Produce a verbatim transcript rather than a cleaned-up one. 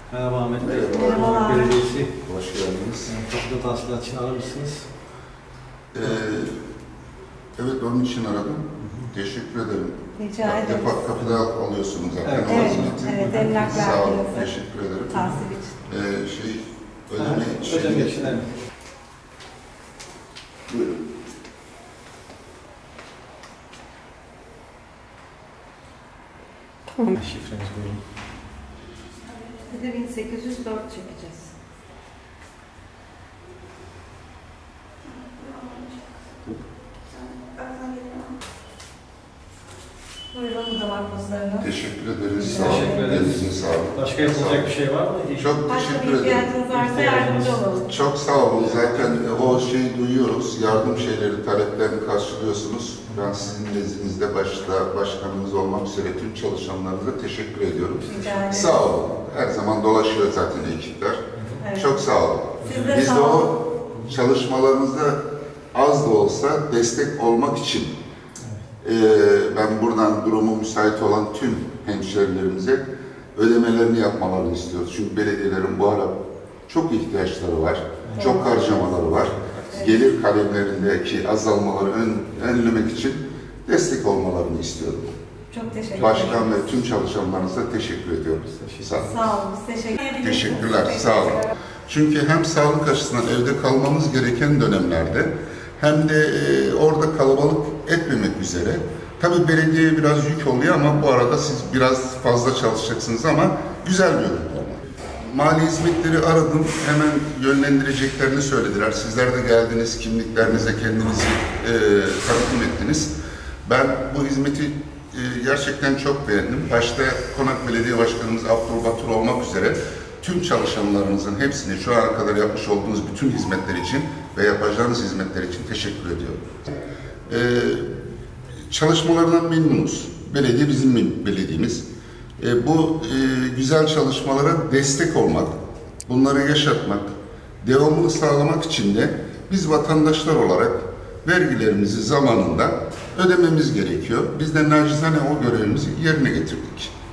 Merhaba Ahmet Bey. Merhaba. Belediyesi. Hoş geldiniz. Kapıda tahsilat için aramışsınız. Ee, evet, onun için aradım. Teşekkür ederim. Rica ederim. Defa kapıda alıyorsunuz zaten. Evet, evet, evet, emlak Sağ olun, verdiğinizde. teşekkür ederim. Tahsil için. Ee, şey, ödeme için. Ödeme için, evet. Buyurun. Şifreniz buyurun. Bir de bin sekiz yüz dört çekeceğiz. Buyurun da makbuzlarını. Teşekkür ederiz. Biz teşekkür ederiz. Elinize sağlık. Başka yapılacak bir şey var mı? Çok Başka teşekkür bir ederim. ihtiyacınız varsa yardımcı olalım. Çok sağ olun. Zaten o şeyi duyuyoruz. Yardım şeyleri, taleplerini karşılıyorsunuz. Ben sizin nezdinizde başta başkanımız olmak üzere tüm çalışanlarınıza teşekkür ediyorum. Rica ederim. Sağ olun. Her zaman dolaşıyor zaten ekipler. Evet. Çok sağ olun. Siz de Biz de sağ olun. o çalışmalarınızda az da olsa destek olmak için e, ben buradan durumu müsait olan tüm hemşehrilerimize ödemelerini yapmalarını istiyoruz. Çünkü belediyelerin bu ara çok ihtiyaçları var, Evet. çok harcamaları var. Evet. Gelir kalemlerindeki azalmaları ön, önlemek için destek olmalarını istiyorum. Çok teşekkür ederim. Başkan ve tüm çalışanlarınıza teşekkür ediyorum. Sağ olun. Sağ olun. Biz teşekkür ederiz. Teşekkürler, sağ olun. Çünkü hem sağlık açısından evde kalmamız gereken dönemlerde hem de e, orada kalabalık etmemek üzere. Tabii belediyeye biraz yük oluyor ama bu arada siz biraz fazla çalışacaksınız ama güzel bir uygulama. Mali hizmetleri aradım, hemen yönlendireceklerini söylediler. Sizler de geldiniz, kimliklerinize kendinizi e, tanıtım ettiniz. Ben bu hizmeti e, gerçekten çok beğendim. Başta Konak Belediye Başkanımız Abdülbatur olmak üzere tüm çalışanlarınızın hepsine şu ana kadar yapmış olduğunuz bütün hizmetler için ve yapacağınız hizmetler için teşekkür ediyorum. Ee, çalışmalardan memnunuz. Belediye bizim belediyemiz. Ee, bu e, güzel çalışmalara destek olmak, bunları yaşatmak, devamını sağlamak için de biz vatandaşlar olarak vergilerimizi zamanında ödememiz gerekiyor. Biz de nacizane o görevimizi yerine getirdik.